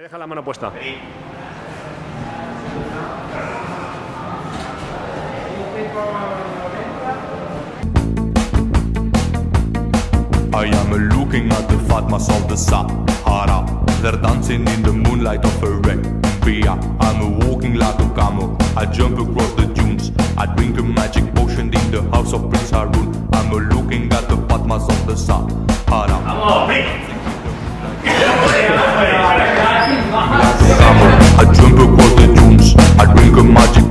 dejas la mano puesta. I am looking at the Fatmas of the Sahara. They're dancing in the moonlight of Arabia. I'm walking like a camel. I jump across the dunes. I drink a magic potion in the house of Prince Harun. I'm looking at the Fatmas of the Sahara. I jump across the dunes. I drink a magic